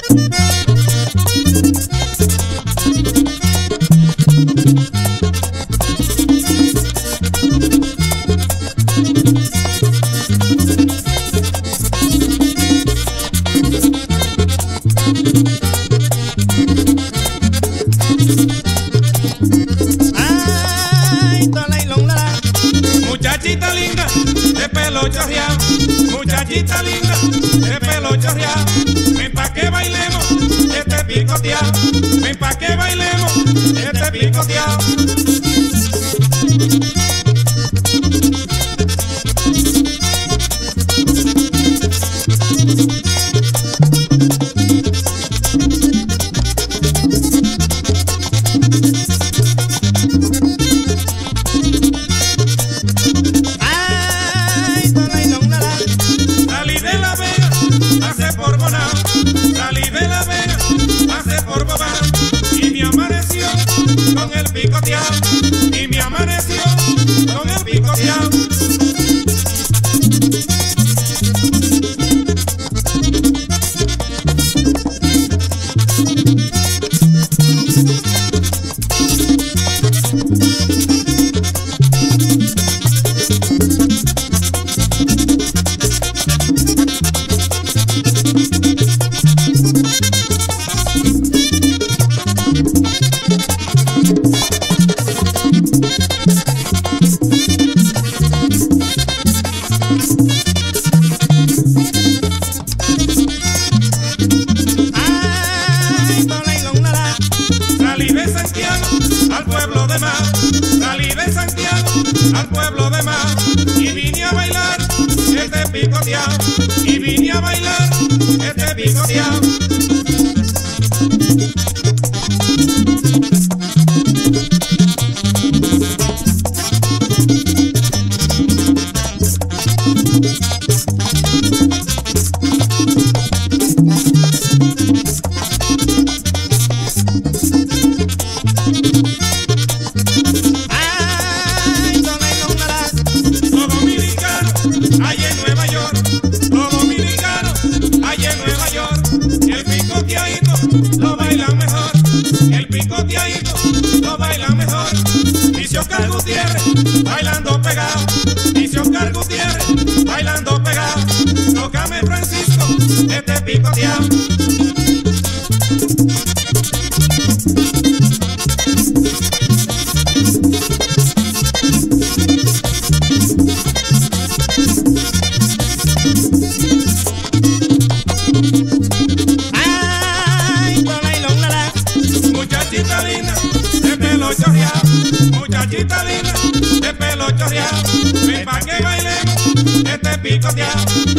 Muchachita linda, de pelo chorreado, muchachita linda, de pelo chorreado, ven pa' que bailemos este picoteado, ven pa' que bailemos este picoteado. Salí de La Vega, pasé por Bobá y me amaneció con el picoteado, y me amaneció con el picoteado. Salí de Santiago al pueblo de Mao, salí de Santiago al pueblo de Mao y vine a bailar este picoteado, y vine a bailar este picoteado. Allá en Nueva York, los dominicanos, allá en Nueva York, el picoteadito lo bailan mejor, el picoteadito lo bailan mejor. Dice Oscar Gutiérrez, bailando pegado, dice Oscar Gutiérrez, bailando pegado. Tócame Francisco, este picoteado. Muchachita linda, de pelo chorreado, muchachita linda, de pelo chorreado, ven pa' que bailemos este picoteado.